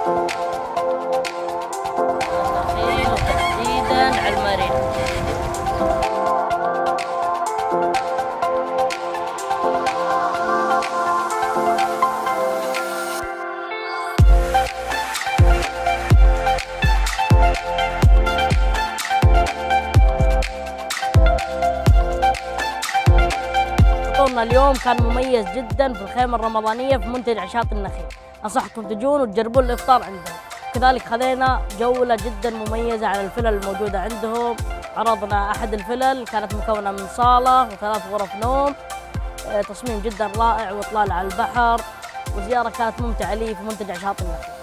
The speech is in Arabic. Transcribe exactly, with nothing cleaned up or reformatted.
النخيل وتحديدا على المارينا. فطورنا اليوم كان مميز جدا في الخيمة الرمضانية في منتجع عشاط النخيل، أنصحكم تجون وتجربون الإفطار عندهم. كذلك خذينا جولة جدا مميزة على الفلل الموجودة عندهم، عرضنا أحد الفلل كانت مكونة من صالة وثلاث غرف نوم، تصميم جدا رائع وإطلالة على البحر، وزيارة كانت ممتعة لي في منتجع عشاط النخيل.